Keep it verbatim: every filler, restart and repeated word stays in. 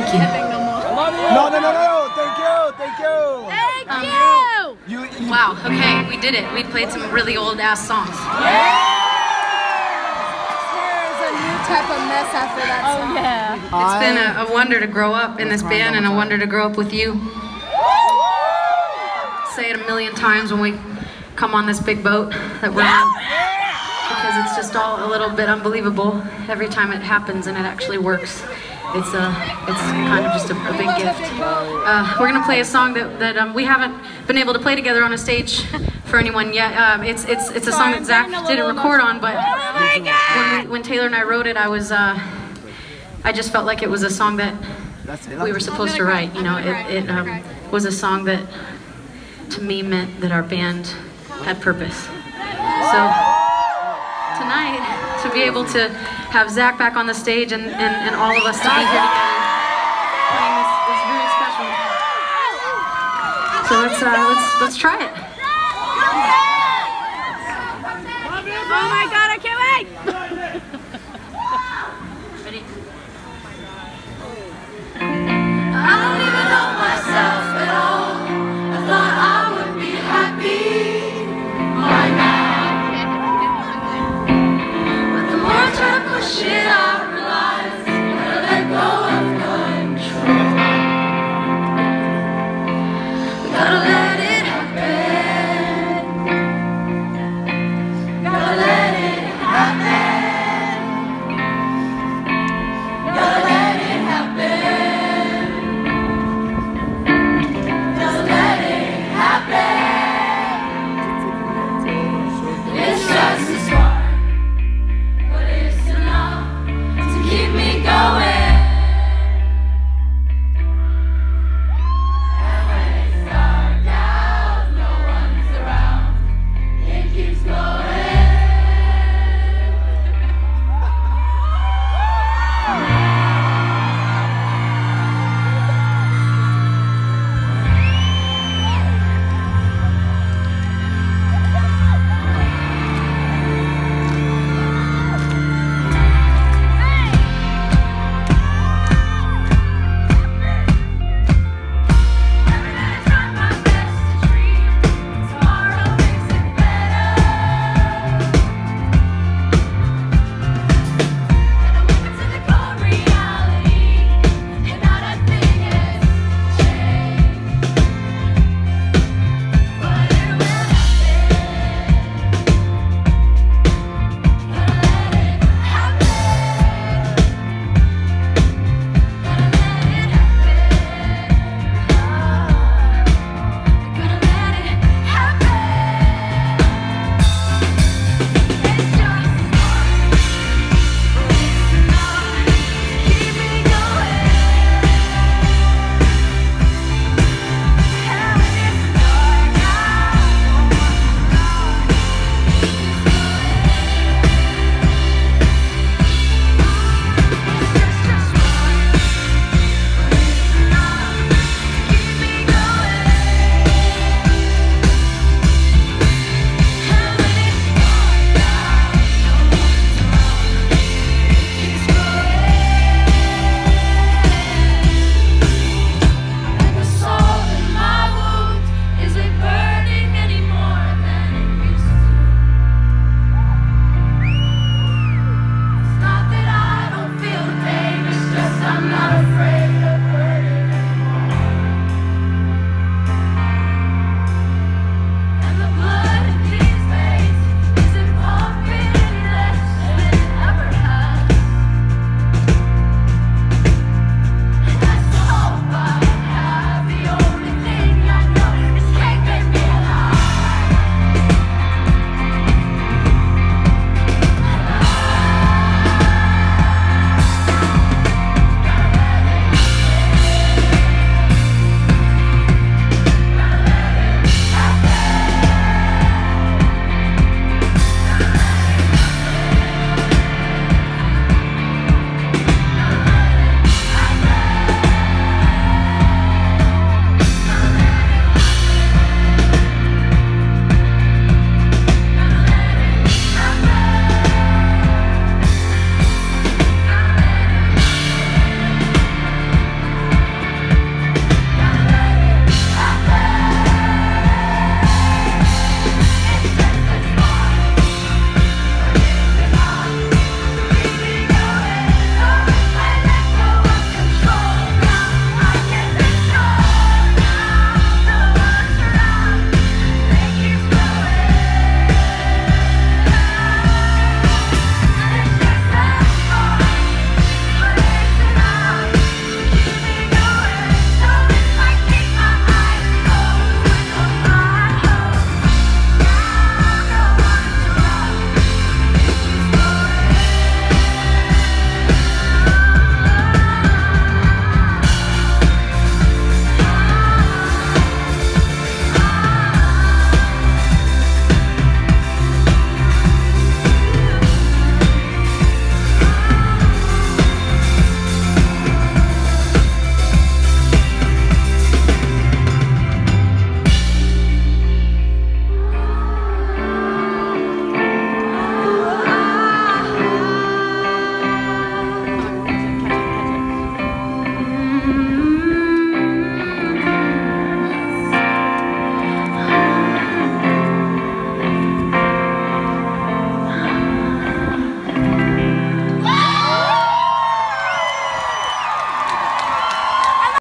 Thank you. No, no, no, no, thank you, thank you. Thank Um, you. You, you. Wow, okay, we did it. We played some really old ass songs. There's a new type of mess after that song. Oh yeah. It's been a, a wonder to grow up in this band and a wonder to grow up with you. Say it a million times when we come on this big boat that we're on. Because it's just all a little bit unbelievable every time it happens and it actually works. It's a, it's kind of just a, a big gift. Uh, we're gonna play a song that, that um, we haven't been able to play together on a stage for anyone yet. Um, it's it's it's a song that Zach didn't record on, but when, we, when Taylor and I wrote it, I was uh, I just felt like it was a song that we were supposed to write. You know, it, it um, was a song that to me meant that our band had purpose. So tonight, to be able to have Zach back on the stage and, and, and all of us to be here together playing this is very special. So let's uh, let's let's try it. Oh my God, I can't wait!